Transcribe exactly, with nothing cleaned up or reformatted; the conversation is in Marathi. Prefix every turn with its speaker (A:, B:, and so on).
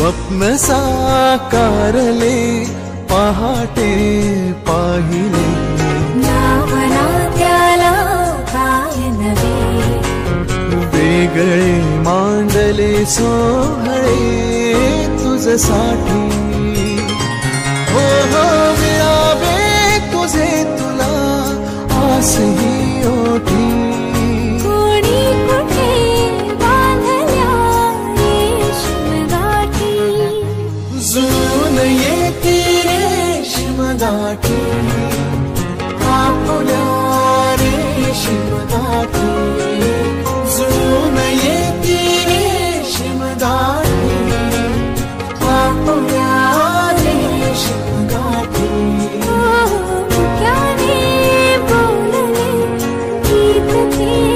A: स्वप्न साकारले पहाटे पाहिले
B: नावना त्याला काय नवे
A: वेगळे मांडले सोहळे तुझसाठी हो हो मिळावे तुझे तुला आसही ओठी
B: कोणी कुठे बांधल्या रेशीमगाठी
A: जुळून येते रेशीमगाठी आपुल्या रेशीमगाठी जुळून येते रेशीमगाठी आपुल्या रेशीमगाठी
B: मुक्याने बोलले गीत ते